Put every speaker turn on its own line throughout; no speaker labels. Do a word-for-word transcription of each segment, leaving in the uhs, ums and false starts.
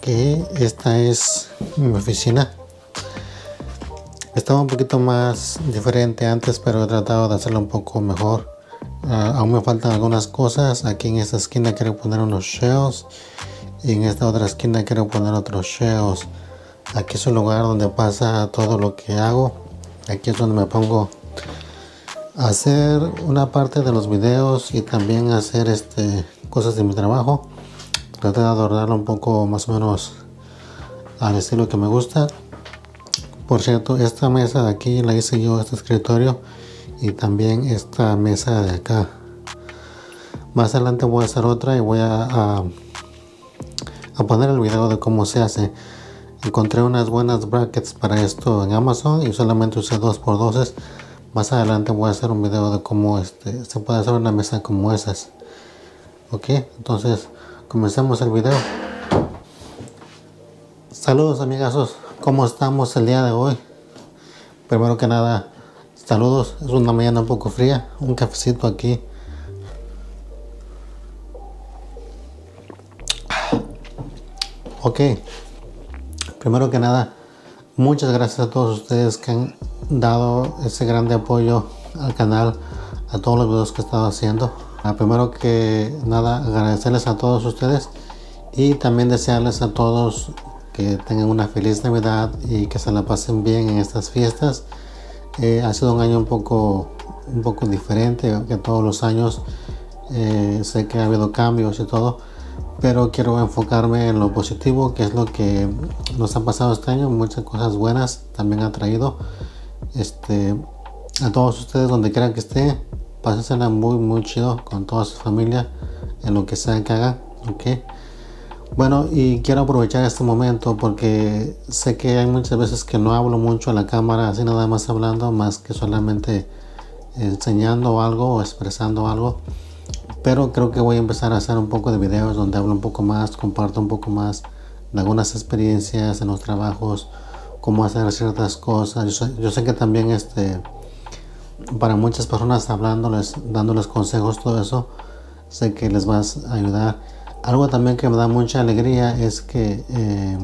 Ok, esta es mi oficina. Estaba un poquito más diferente antes, pero he tratado de hacerlo un poco mejor. Uh, aún me faltan algunas cosas. Aquí en esta esquina quiero poner unos shelves y en esta otra esquina quiero poner otros shelves. Aquí es un lugar donde pasa todo lo que hago. Aquí es donde me pongo a hacer una parte de los videos y también hacer este, cosas de mi trabajo. Traté de adornarlo un poco más o menos al estilo que me gusta. Por cierto, esta mesa de aquí la hice yo, este escritorio, y también esta mesa de acá. Más adelante voy a hacer otra y voy a, a, a poner el video de cómo se hace. Encontré unas buenas brackets para esto en Amazon y solamente usé dos por doce. Más adelante voy a hacer un video de cómo este, se puede hacer una mesa como esas. Ok, entonces comencemos el video. Saludos amigazos, ¿cómo estamos el día de hoy? Primero que nada, saludos. Es una mañana un poco fría, un cafecito aquí. Ok, primero que nada, muchas gracias a todos ustedes que han dado ese grande apoyo al canal, a todos los videos que he estado haciendo. Ah, primero que nada, agradecerles a todos ustedes y también desearles a todos que tengan una feliz Navidad y que se la pasen bien en estas fiestas. Eh, ha sido un año un poco, un poco diferente que todos los años. Eh, sé que ha habido cambios y todo, pero quiero enfocarme en lo positivo, que es lo que nos ha pasado este año. Muchas cosas buenas también ha traído. Este, a todos ustedes, donde quieran que esté, pásensela muy muy chido con toda su familia en lo que sea que hagan. Okay. Bueno, y quiero aprovechar este momento porque sé que hay muchas veces que no hablo mucho a la cámara, así nada más hablando, más que solamente enseñando algo o expresando algo. Pero creo que voy a empezar a hacer un poco de videos donde hablo un poco más, comparto un poco más de algunas experiencias en los trabajos, cómo hacer ciertas cosas. Yo sé, yo sé que también este, para muchas personas hablándoles, dándoles consejos, todo eso, sé que les vas a ayudar. Algo también que me da mucha alegría es que eh,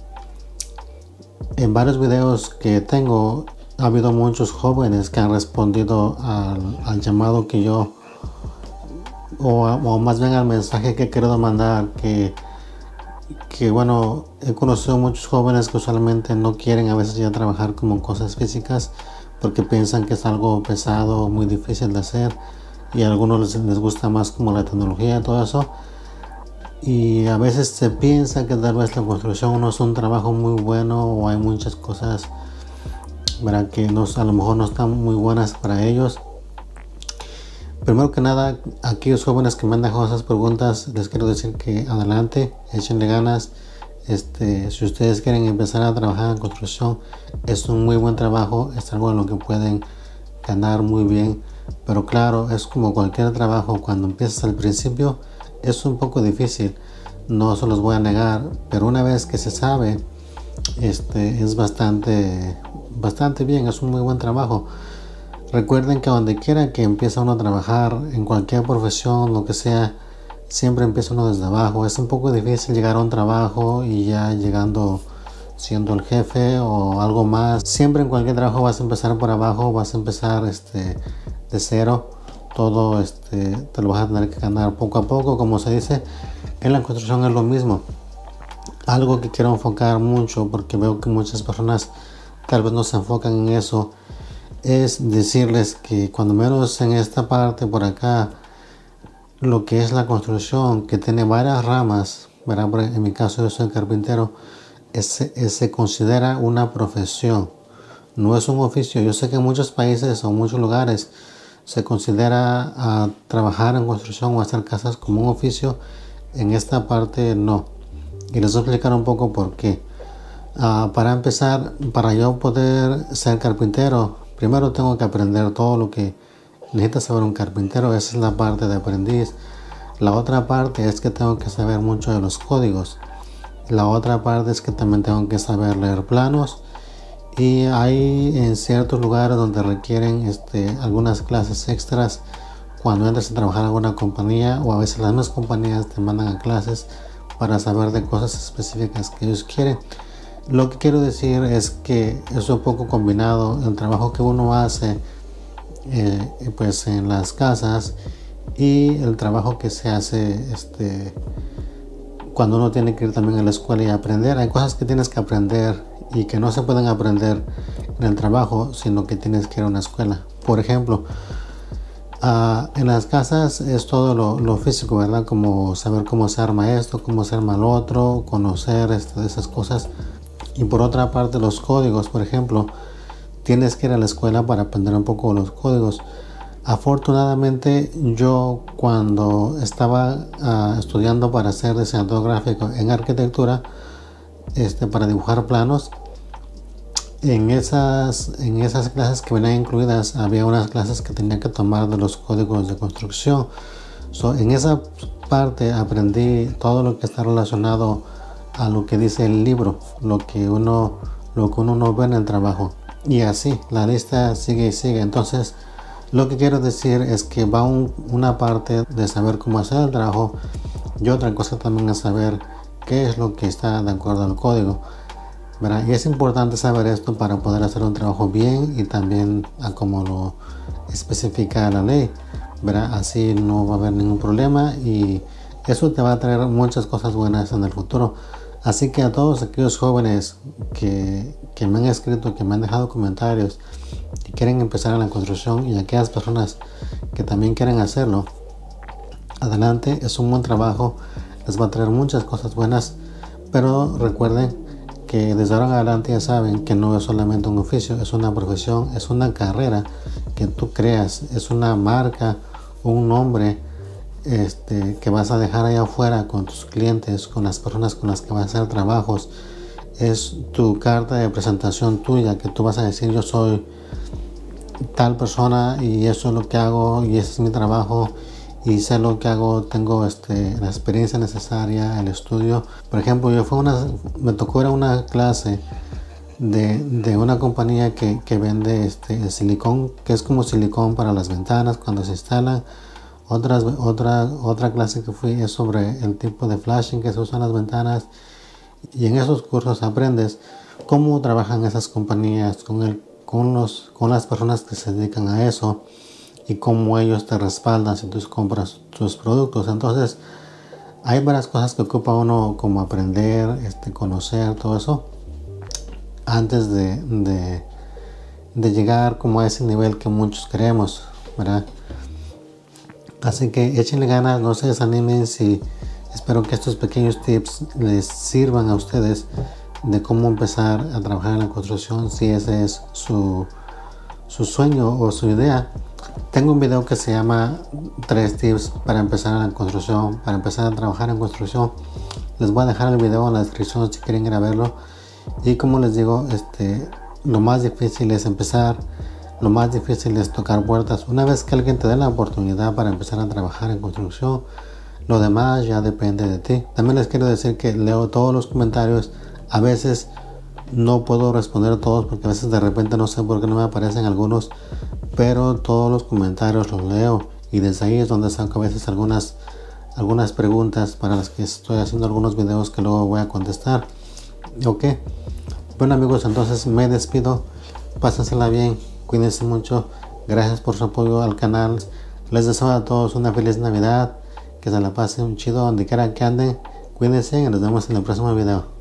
en varios videos que tengo ha habido muchos jóvenes que han respondido al, al llamado que yo o, o más bien al mensaje que he querido mandar, que, que bueno, he conocido muchos jóvenes que usualmente no quieren a veces ya trabajar como cosas físicas porque piensan que es algo pesado, muy difícil de hacer, y a algunos les, les gusta más como la tecnología y todo eso. Y a veces se piensa que tal vez la construcción no es un trabajo muy bueno, o hay muchas cosas, ¿verdad?, que no, a lo mejor no están muy buenas para ellos. Primero que nada, a aquellos jóvenes que me han dejado esas preguntas, les quiero decir que adelante, échenle ganas. Este, si ustedes quieren empezar a trabajar en construcción, es un muy buen trabajo, es algo en lo que pueden ganar muy bien. Pero claro, es como cualquier trabajo, cuando empiezas al principio es un poco difícil, no se los voy a negar, pero una vez que se sabe, este, es bastante, bastante bien, es un muy buen trabajo. Recuerden que donde quiera que empieza uno a trabajar, en cualquier profesión, lo que sea, siempre empieza uno desde abajo. Es un poco difícil llegar a un trabajo y ya llegando siendo el jefe o algo más. Siempre en cualquier trabajo vas a empezar por abajo, vas a empezar este, de cero. Todo este, te lo vas a tener que ganar poco a poco, como se dice. En la construcción es lo mismo. Algo que quiero enfocar mucho, porque veo que muchas personas tal vez no se enfocan en eso, es decirles que cuando menos en esta parte por acá, lo que es la construcción, que tiene varias ramas, ¿verdad? En mi caso yo soy carpintero, es, es, se considera una profesión, no es un oficio. Yo sé que en muchos países o en muchos lugares se considera a trabajar en construcción o hacer casas como un oficio. En esta parte no, y les voy a explicar un poco por qué. Uh, para empezar, para yo poder ser carpintero, primero tengo que aprender todo lo que necesita saber un carpintero. Esa es la parte de aprendiz. La otra parte es que tengo que saber mucho de los códigos. La otra parte es que también tengo que saber leer planos. Y hay en ciertos lugares donde requieren este, algunas clases extras cuando entras a trabajar en alguna compañía, o a veces las mismas compañías te mandan a clases para saber de cosas específicas que ellos quieren. Lo que quiero decir es que es un poco combinado el trabajo que uno hace eh, pues en las casas y el trabajo que se hace este, cuando uno tiene que ir también a la escuela y aprender. Hay cosas que tienes que aprender y que no se pueden aprender en el trabajo, sino que tienes que ir a una escuela. Por ejemplo, uh, en las casas es todo lo, lo físico, ¿verdad? Como saber cómo se arma esto, cómo se arma lo otro, conocer este, esas cosas. Y por otra parte, los códigos, por ejemplo, tienes que ir a la escuela para aprender un poco los códigos. Afortunadamente, yo cuando estaba uh, estudiando para ser diseñador gráfico en arquitectura, este, para dibujar planos, en esas, en esas clases que venían incluidas, había unas clases que tenía que tomar de los códigos de construcción. So, en esa parte aprendí todo lo que está relacionado a lo que dice el libro, lo que uno, lo que uno no ve en el trabajo. Y así, la lista sigue y sigue. Entonces, lo que quiero decir es que va un, una parte de saber cómo hacer el trabajo y otra cosa también es saber qué es lo que está de acuerdo al código, ¿verdad? Y es importante saber esto para poder hacer un trabajo bien y también a como lo especifica la ley, ¿verdad? Así no va a haber ningún problema y eso te va a traer muchas cosas buenas en el futuro. Así que a todos aquellos jóvenes que, que me han escrito, que me han dejado comentarios, que quieren empezar en la construcción y aquellas personas que también quieren hacerlo, adelante, es un buen trabajo, les va a traer muchas cosas buenas, pero recuerden que desde ahora en adelante ya saben que no es solamente un oficio, es una profesión, es una carrera que tú creas, es una marca, un nombre este, que vas a dejar allá afuera con tus clientes, con las personas con las que vas a hacer trabajos. Es tu carta de presentación tuya, que tú vas a decir yo soy tal persona y eso es lo que hago y ese es mi trabajo y sé lo que hago, tengo este, la experiencia necesaria, el estudio. Por ejemplo, yo fue una, me tocó ir a una clase de, de una compañía que, que vende este, el silicón, que es como silicón para las ventanas cuando se instalan. Otras, otra, otra clase que fui es sobre el tipo de flashing que se usa en las ventanas y en esos cursos aprendes cómo trabajan esas compañías con, el, con, los, con las personas que se dedican a eso y cómo ellos te respaldan si tú compras sus productos. Entonces hay varias cosas que ocupa uno como aprender, este, conocer todo eso antes de, de, de llegar como a ese nivel que muchos queremos, ¿verdad? Así que échenle ganas, no se desanimen. Si espero que estos pequeños tips les sirvan a ustedes de cómo empezar a trabajar en la construcción, si ese es su, su sueño o su idea. Tengo un video que se llama tres tips para empezar en la construcción, para empezar a trabajar en construcción. Les voy a dejar el video en la descripción si quieren ir a verlo. Y como les digo, este, lo más difícil es empezar. Lo más difícil es tocar puertas. Una vez que alguien te dé la oportunidad para empezar a trabajar en construcción, lo demás ya depende de ti. También les quiero decir que leo todos los comentarios. A veces no puedo responder a todos porque a veces de repente no sé por qué no me aparecen algunos, pero todos los comentarios los leo y desde ahí es donde saco a veces algunas, algunas preguntas para las que estoy haciendo algunos videos que luego voy a contestar. Ok, bueno amigos, entonces me despido. Pásensela bien. Cuídense mucho, gracias por su apoyo al canal, les deseo a todos una feliz Navidad, que se la pasen chido donde quiera que anden, cuídense y nos vemos en el próximo video.